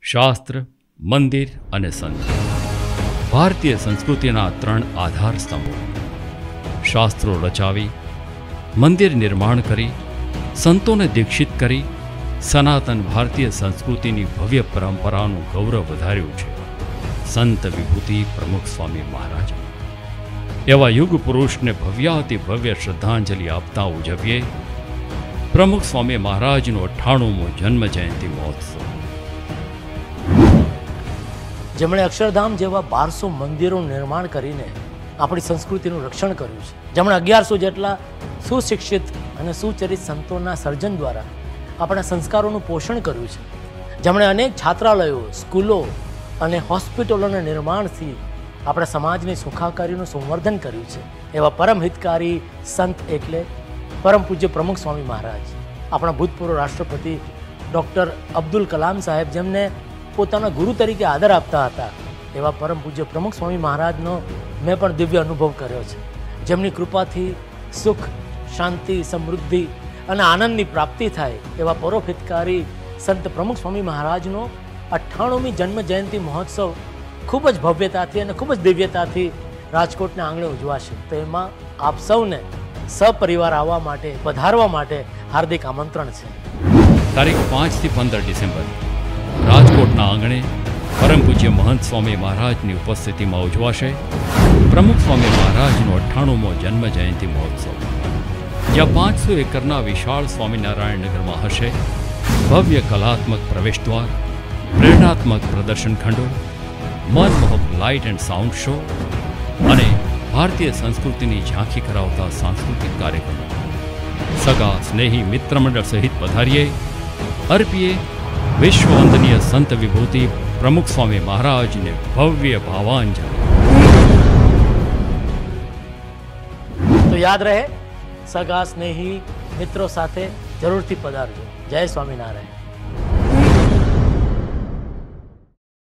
શાસ્ત્ર, મંદિર અને સંત ભારતીય સંસ્કૃતિના 3 આધાર સ્તંભો. શાસ્ત્રો રચાવી, મંદિર નિર્માણ કરી, સંતોને દીક્ષિત કરી સનાતન ભારતીય સંસ્કૃતિની ભવ્ય પરંપરાનું ગૌરવ વધાર્યું છે સંત વિભૂતિ પ્રમુખ સ્વામી મહારાજ. એવા યુગ પુરુષને ભવ્યાતિ ભવ્ય શ્રદ્ધાંજલિ આપતા ઉજવીએ પ્રમુખ સ્વામી મહારાજનો 98મો જન્મ જયંતિ મહોત્સવ. જેમણે અક્ષરધામ જેવા 1200 મંદિરોનું નિર્માણ કરીને આપણી સંસ્કૃતિનું રક્ષણ કર્યું છે, જેમણે 1100 જેટલા સુશિક્ષિત અને સુચરિત સંતોના સર્જન દ્વારા આપણા સંસ્કારોનું પોષણ કર્યું છે, જેમણે અનેક છાત્રાલયો, સ્કૂલો અને હોસ્પિટલોના નિર્માણથી આપણા સમાજની સુખાકારીનું સંવર્ધન કર્યું છે, એવા પરમ હિતકારી સંત એટલે પરમ પૂજ્ય પ્રમુખ સ્વામી મહારાજ. આપણા ભૂતપૂર્વ રાષ્ટ્રપતિ ડૉક્ટર અબ્દુલ કલામ સાહેબ, જેમને પોતાના ગુરુ તરીકે આદર આપતા હતા, એવા પરમ પૂજ્ય પ્રમુખ સ્વામી મહારાજનો મેં પણ દિવ્ય અનુભવ કર્યો છે. જેમની કૃપાથી સુખ, શાંતિ, સમૃદ્ધિ અને આનંદની પ્રાપ્તિ થાય એવા પરોપહિતકારી સંત પ્રમુખ સ્વામી મહારાજનો 98મી જન્મ જયંતિ મહોત્સવ ખૂબ જ ભવ્યતાથી અને ખૂબ જ દિવ્યતાથી રાજકોટના આંગણે ઉજવાશે. તો એમાં આપ સૌને સપરિવાર આવવા માટે, પધારવા માટે હાર્દિક આમંત્રણ છે. તારીખ 5 થી 15 ડિસેમ્બર રાજકોટના આંગણે પરમ પૂજ્ય મહંત સ્વામી મહારાજની ઉપસ્થિતિમાં ઉજવાશે પ્રમુખ સ્વામી મહારાજનો 98મો જન્મ જયંતિ મહોત્સવ. જ્યાં 500 એકરના વિશાળ સ્વામિનારાયણ નગરમાં હશે ભવ્ય કલાત્મક પ્રવેશદ્વાર, પ્રેરણાત્મક પ્રદર્શન ખંડો, મનમોહક લાઇટ એન્ડ સાઉન્ડ શો અને ભારતીય સંસ્કૃતિની ઝાંખી કરાવતા સાંસ્કૃતિક કાર્યક્રમો. સગા, સ્નેહી, મિત્ર મંડળ સહિત પધારીએ, અર્પીએ વિશ્વવંદનીય સંત વિભૂતિ પ્રમુખ સ્વામી મહારાજને ભવ્ય ભાવાંજલિ. તો યાદ રહે, સગા, સ્નેહી, મિત્રો સાથે જરૂરથી પધારજો. જય સ્વામિનારાયણ.